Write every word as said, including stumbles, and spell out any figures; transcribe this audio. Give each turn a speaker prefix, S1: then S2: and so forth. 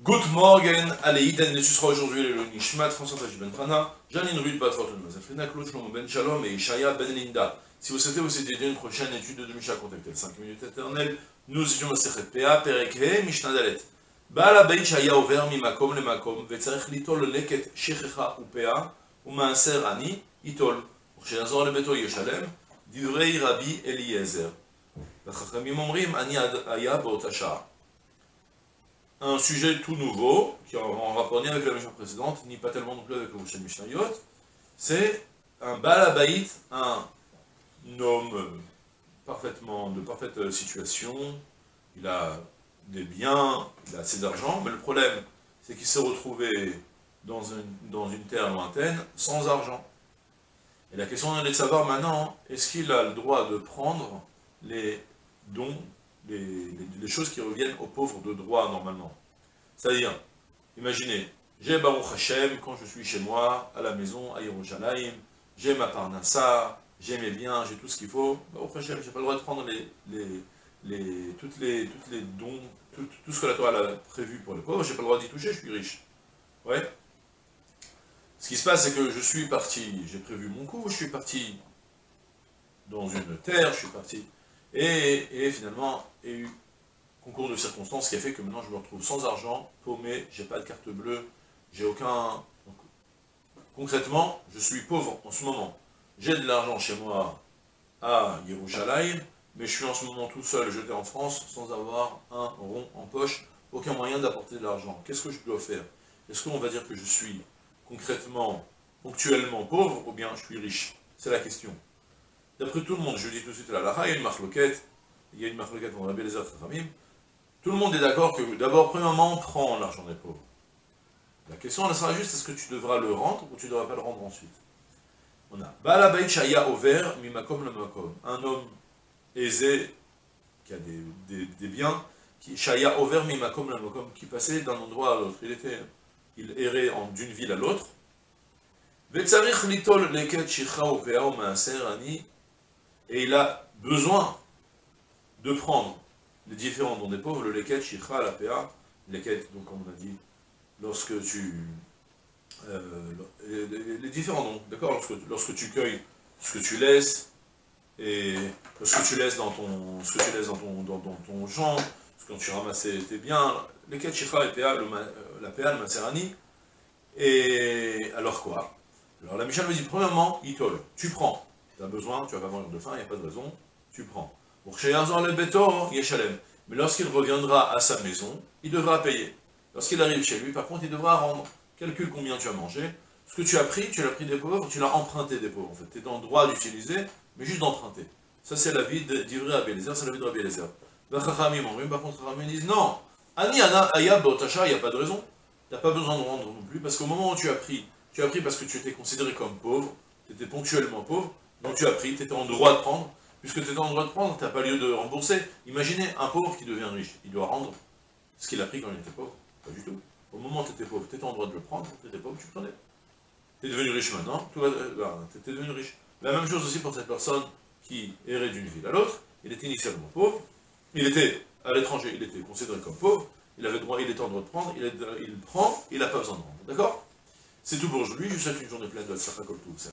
S1: Good morning, allez, Iden, ce sera aujourd'hui le Nishmat, François Taji Ben Prana, Janine Rude, Batfort, Mazafrina, Claude Shlomo Ben Shalom et Ishaya Ben Linda. Si vous souhaitez vous aider une prochaine étude de Misha, contactez cinq minutes éternelles. Nous étions Masechet P A, Perek He, Mishnah Dalet. Baal Abait Shaya Over Mimakom Lemakom, Vetzarech Litol Leket Shechecha Upea, Umaaser Ani, Itol. Sheazor Lebeto Yeshalem, Divrei Rabbi Eliezer. Chachamim Omrim, Ani Aya Beot Hashar. Un sujet tout nouveau, qui est en rapport ni avec la Mishnah précédente, ni pas tellement non plus avec le Moshe Mishnayot, c'est un Baal Habayit, un homme parfaitement, de parfaite situation, il a des biens, il a assez d'argent, mais le problème, c'est qu'il s'est retrouvé dans une, dans une terre lointaine, sans argent. Et la question est de savoir maintenant, est-ce qu'il a le droit de prendre les dons, les, les, les choses qui reviennent aux pauvres de droit normalement. C'est-à-dire, imaginez, j'ai Baruch Hashem quand je suis chez moi, à la maison, à Yerushalayim, j'ai ma parnassa, j'ai mes biens, j'ai tout ce qu'il faut. Baruch Hashem, j'ai pas le droit de prendre les, les, les, toutes, les, toutes les dons, tout, tout ce que la Torah a prévu pour les pauvres, j'ai pas le droit d'y toucher, je suis riche. Ouais. Ce qui se passe, c'est que je suis parti, j'ai prévu mon coup, je suis parti dans une terre, je suis parti, et, et finalement, il y a eu concours de circonstances qui a fait que maintenant je me retrouve sans argent, paumé, j'ai pas de carte bleue, j'ai aucun... Donc, concrètement, je suis pauvre en ce moment. J'ai de l'argent chez moi à Yerushalayim, mais je suis en ce moment tout seul, jeté en France, sans avoir un rond en poche, aucun moyen d'apporter de l'argent. Qu'est-ce que je dois faire? Est-ce qu'on va dire que je suis concrètement, ponctuellement pauvre, ou bien je suis riche? C'est la question. D'après tout le monde, je dis tout de suite à la lacha, il y a une marloquette, il y a une marloquette dans Rabbi Eliezer Chachamim. Tout le monde est d'accord que, d'abord, premièrement, on prend l'argent des pauvres. La question, elle sera juste, est-ce que tu devras le rendre, ou tu ne devras pas le rendre ensuite? On a Baal Habayit Shaya Over Mimakom Lemakom. Un homme aisé, qui a des, des, des biens, qui Shaya Over Mimakom Lemakom, qui passait d'un endroit à l'autre. Il était, il errait d'une ville à l'autre. Vetzarich Litol Leket Shicha Upea Umaaser Ani. Et il a besoin de prendre les différents dons des pauvres, le leket, shikha, la pa, leket, donc comme on a dit, lorsque tu... Euh, les, les différents dons, d'accord, lorsque, lorsque tu cueilles ce que tu laisses, et ce que tu laisses dans ton, ce que tu laisses dans ton, dans, dans ton champ, quand tu ramasses tes biens, leket, shikha, la pa, le, la pa, le maserani, et alors quoi? Alors la Mishnah me dit, premièrement, itol, tu prends, tu as besoin, tu vas pas mourir de faim, il n'y a pas de raison, tu prends. Mais lorsqu'il reviendra à sa maison, il devra payer. Lorsqu'il arrive chez lui, par contre, il devra rendre. Calcule combien tu as mangé. Ce que tu as pris, tu l'as pris des pauvres, tu l'as emprunté des pauvres. En fait, tu es dans le droit d'utiliser, mais juste d'emprunter. Ça, c'est la vie d'Ivrei Rabbi Eliezer, c'est la vie de Rabbi Eliezer. Par contre, Chachamim disent non. Ani ana aya beotasha, il n'y a pas de raison. Tu n'as pas besoin de rendre non plus, parce qu'au moment où tu as pris, tu as pris parce que tu étais considéré comme pauvre, tu étais ponctuellement pauvre, donc tu as pris, tu étais en droit de prendre. Puisque tu es en droit de prendre, tu n'as pas lieu de rembourser. Imaginez un pauvre qui devient riche, il doit rendre ce qu'il a pris quand il était pauvre. Pas du tout. Au moment où tu étais pauvre, tu étais en droit de le prendre, tu étais pauvre, tu prenais. Tu es devenu riche maintenant, tu étais devenu riche. La même chose aussi pour cette personne qui errait d'une ville à l'autre, il était initialement pauvre, il était à l'étranger, il était considéré comme pauvre, il avait droit, il était en droit de prendre, il, est, il prend, il n'a pas besoin de rendre. D'accord? C'est tout pour aujourd'hui, je vous souhaite une journée pleine de Tzlacha Kol Tov.